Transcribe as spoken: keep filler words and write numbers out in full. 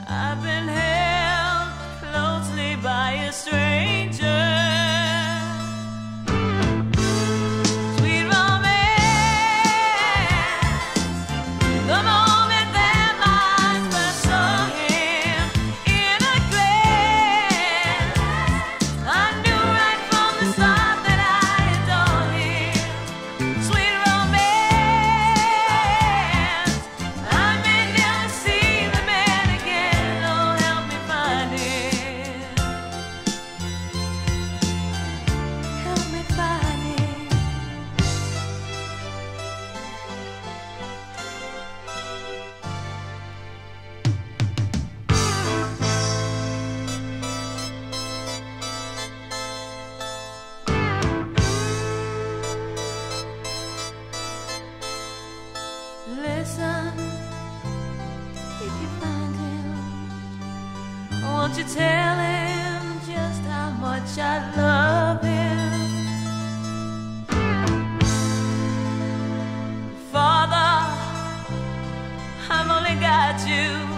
I've been held closely by a stranger. Sweet romance, the moment that my eyes first saw him in a glance, I knew right from the start that I adored him. Sweet romance, I may never see the man again. Lord, help me find him. Help me find him. Listen, if you find him, won't you tell him just how much I love him? Father, I've only got you.